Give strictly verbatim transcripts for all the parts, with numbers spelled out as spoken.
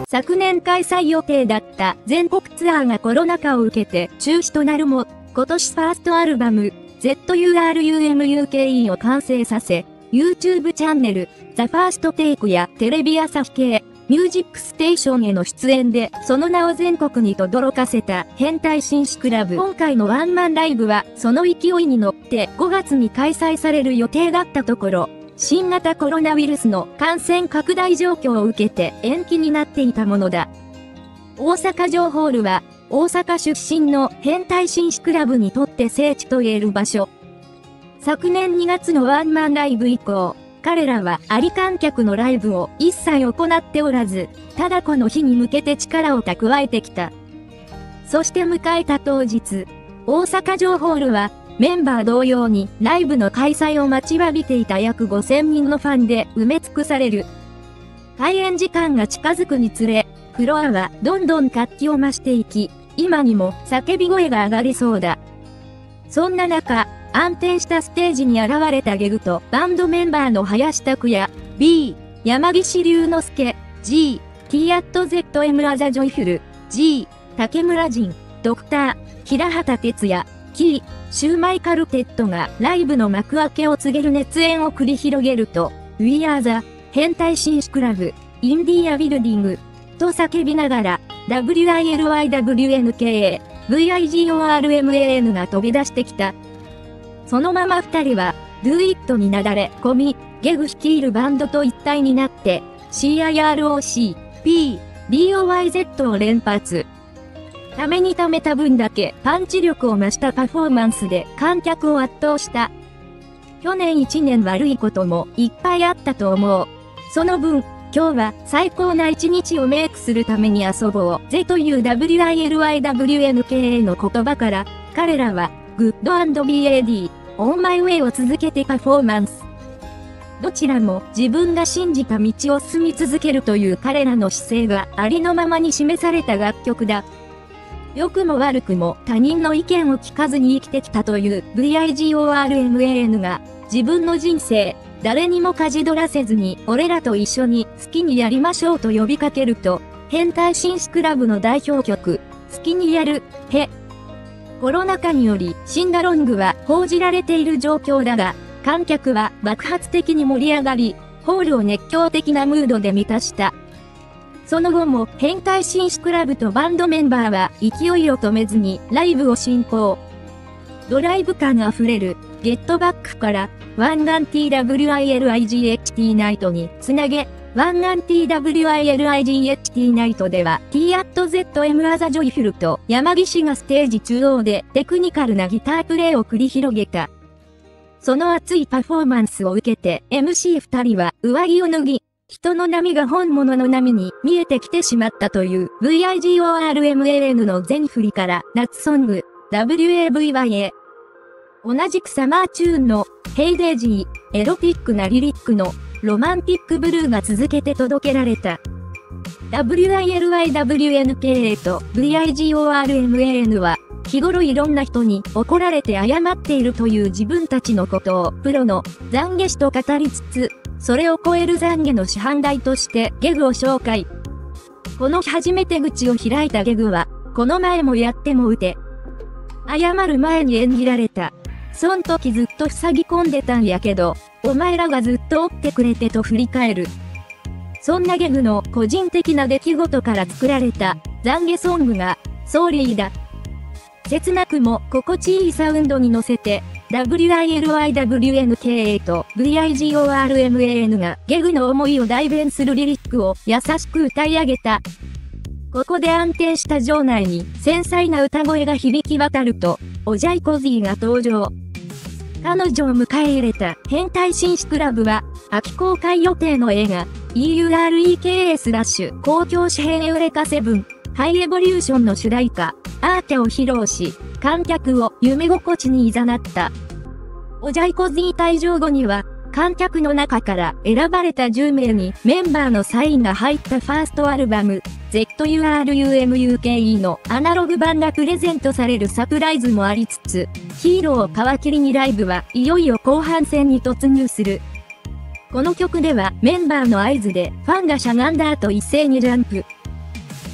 昨年開催予定だった全国ツアーがコロナ禍を受けて中止となるも、今年ファーストアルバム、ゼットユーアールユーエムユーケーイー を完成させ、YouTube チャンネル、ザ・ファーストテイクやテレビ朝日系、ミュージックステーションへの出演で、その名を全国に轟かせた変態紳士クラブ。今回のワンマンライブは、その勢いに乗ってごがつに開催される予定だったところ、新型コロナウイルスの感染拡大状況を受けて延期になっていたものだ。大阪城ホールは、大阪出身の変態紳士クラブにとって聖地と言える場所。昨年にがつのワンマンライブ以降、彼らはあり観客のライブを一切行っておらず、ただこの日に向けて力を蓄えてきた。そして迎えた当日、大阪城ホールはメンバー同様にライブの開催を待ちわびていた約ごせんにんのファンで埋め尽くされる。開演時間が近づくにつれ、フロアはどんどん活気を増していき、今にも叫び声が上がりそうだ。そんな中、暗転したステージに現れたゲグとバンドメンバーの林拓也、B、山岸龍之介、G、T アット ゼットエム ラザジョイフル、G、竹村仁、ドクター、平畑哲也、キー、シューマイカルテットがライブの幕開けを告げる熱演を繰り広げると、We are the 変態紳士クラブ、インディアビルディング、と叫びながら、ダブリューアイエルワイダブリューエヌケーエー、ブイアイジーオーアールエムエーエヌ が飛び出してきた。そのまま二人は、Do It になだれ込み、ゲグ率いるバンドと一体になって、シーアイアールオーシー、P、ディーオーワイゼット を連発。ためにためた分だけパンチ力を増したパフォーマンスで観客を圧倒した。去年一年悪いこともいっぱいあったと思う。その分、今日は最高な一日をメイクするために遊ぼうぜという ダブリューアイエルワイダブリューエヌケーエー の言葉から、彼らは、グッド&バッド、オンマイウェイを続けてパフォーマンス。どちらも自分が信じた道を進み続けるという彼らの姿勢がありのままに示された楽曲だ。良くも悪くも他人の意見を聞かずに生きてきたという ブイアイジーオーアールエムエーエヌ が自分の人生、誰にもかじ取らせずに俺らと一緒に好きにやりましょうと呼びかけると、変態紳士クラブの代表曲、好きにやる、へ。コロナ禍によりシンガロングは報じられている状況だが、観客は爆発的に盛り上がり、ホールを熱狂的なムードで満たした。その後も変態紳士クラブとバンドメンバーは勢いを止めずにライブを進行。ドライブ感あふれるゲットバックからワンガン ティーダブリューアイエルアイジーエイチティー ナイトにつなげ、ワンガン ティーダブリューアイエルアイジーエイチティー ナイトでは T アット ゼットエム アザジョイフルと山岸がステージ中央でテクニカルなギタープレイを繰り広げた。その熱いパフォーマンスを受けて エムシーふたりは上着を脱ぎ、人の波が本物の波に見えてきてしまったという ブイアイジーオーアールエムエーエヌ の全振りから夏ソング ダブリューエーブイワイ へ。同じくサマーチューンのヘイデイジー、エロティックなリリックのロマンティックブルーが続けて届けられた。ダブリューアイエルワイダブリューエヌケーエー と ブイアイジーオーアールエムエーエヌ は日頃いろんな人に怒られて謝っているという自分たちのことをプロの懺悔師と語りつつ、それを超える懺悔の師範代としてゲグを紹介。この日初めて口を開いたゲグは、この前もやっても打て。謝る前に演じられた。そん時ずっと塞ぎ込んでたんやけど、お前らがずっと追ってくれてと振り返る。そんなゲグの個人的な出来事から作られた懺悔ソングが、ソーリーだ。切なくも心地いいサウンドに乗せて、ダブリューアイエルワイダブリューエヌケーエー と ブイアイジーオーアールエムエーエヌ がゲグの思いを代弁するリリックを優しく歌い上げた。ここで安定した場内に繊細な歌声が響き渡ると、オジャイコジーが登場。彼女を迎え入れた変態紳士クラブは、秋公開予定の映画 イーユーアールイーケーエー スラッシュ公共紙幣エウレカセブンハイエボリューションの主題歌アーテを披露し、観客を夢心地に誘った。オジャイコジー退場後には、観客の中から選ばれたじゅうめいにメンバーのサインが入ったファーストアルバム ゼットユーアールユーエムユーケーイー のアナログ版がプレゼントされるサプライズもありつつ、ヒーローを皮切りにライブはいよいよ後半戦に突入する。この曲ではメンバーの合図でファンがしゃがんだ後一斉にジャンプ。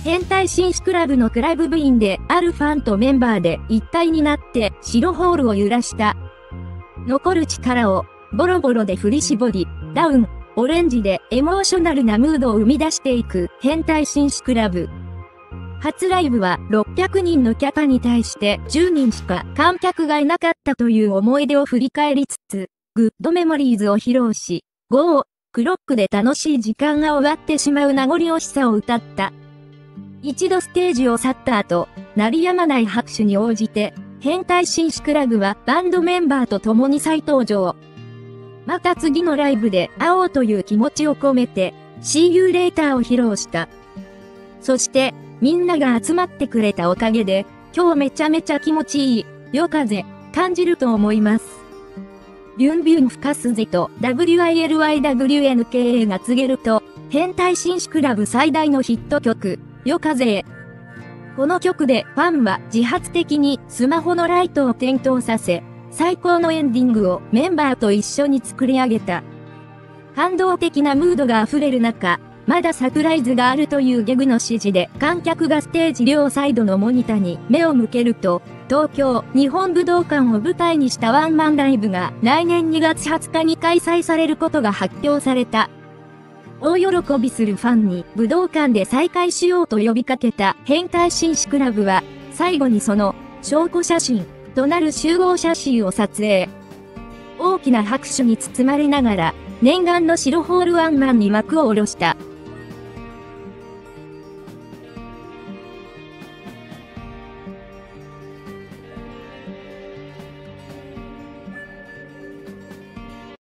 変態紳士クラブのクラブ部員であるファンとメンバーで一体になって白ホールを揺らした。残る力をボロボロで振り絞り、ダウン、オレンジでエモーショナルなムードを生み出していく変態紳士クラブ。初ライブはろっぴゃくにんのキャパに対してじゅうにんしか観客がいなかったという思い出を振り返りつつ、グッドメモリーズを披露し、ゴー、クロックで楽しい時間が終わってしまう名残惜しさを歌った。一度ステージを去った後、鳴り止まない拍手に応じて、変態紳士クラブはバンドメンバーと共に再登場。また次のライブで会おうという気持ちを込めて、See You Later を披露した。そして、みんなが集まってくれたおかげで、今日めちゃめちゃ気持ちいい、夜風、感じると思います。ビュンビュン吹かすぜと ダブリューアイエルワイダブリューエヌケーエー が告げると、変態紳士クラブ最大のヒット曲、夜風へ。この曲でファンは自発的にスマホのライトを点灯させ、最高のエンディングをメンバーと一緒に作り上げた。感動的なムードが溢れる中、まだサプライズがあるというギャグの指示で観客がステージ両サイドのモニタに目を向けると、東京日本武道館を舞台にしたワンマンライブが来年にがつはつかに開催されることが発表された。大喜びするファンに武道館で再会しようと呼びかけた変態紳士クラブは、最後にその証拠写真となる集合写真を撮影。大きな拍手に包まれながら、念願の白ホールワンマンに幕を下ろした。